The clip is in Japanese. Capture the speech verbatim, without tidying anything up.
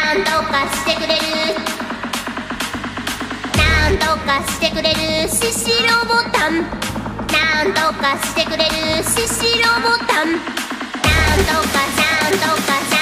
なんとかしてくれる、なんとかしてくれるししろボタン、なんとかしてくれるししろボタン、なんとかなんとか